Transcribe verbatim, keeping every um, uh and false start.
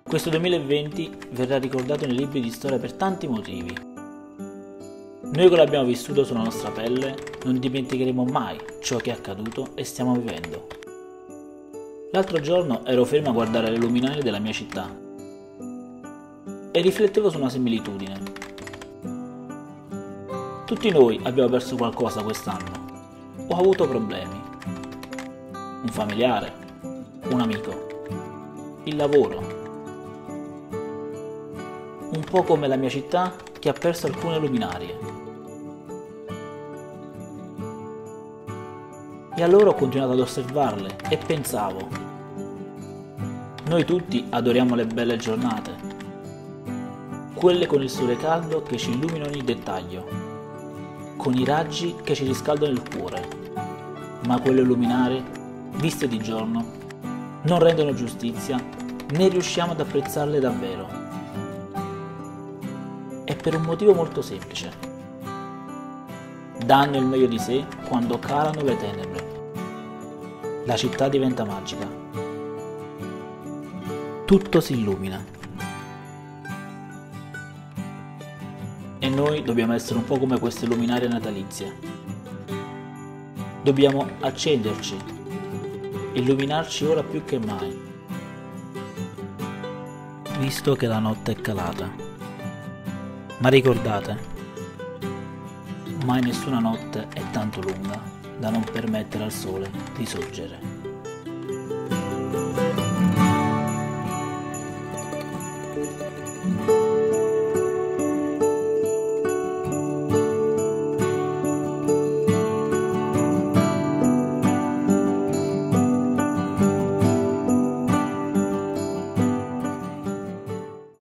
Questo duemilaventi verrà ricordato nei libri di storia per tanti motivi. Noi che l'abbiamo vissuto sulla nostra pelle non dimenticheremo mai ciò che è accaduto e stiamo vivendo. L'altro giorno ero fermo a guardare le luminarie della mia città e riflettevo su una similitudine. Tutti noi abbiamo perso qualcosa quest'anno o avuto problemi. Un familiare, un amico, il lavoro. Un po' come la mia città che ha perso alcune luminarie. E allora ho continuato ad osservarle e pensavo: noi tutti adoriamo le belle giornate, quelle con il sole caldo che ci illumina ogni dettaglio, con i raggi che ci riscaldano il cuore, ma quelle luminarie, viste di giorno, non rendono giustizia né riusciamo ad apprezzarle davvero. E per un motivo molto semplice: danno il meglio di sé quando calano le tenebre. La città diventa magica. Tutto si illumina. E noi dobbiamo essere un po' come queste luminarie natalizie. Dobbiamo accenderci, illuminarci ora più che mai, visto che la notte è calata. Ma ricordate, mai nessuna notte è tanto lunga da non permettere al sole di sorgere.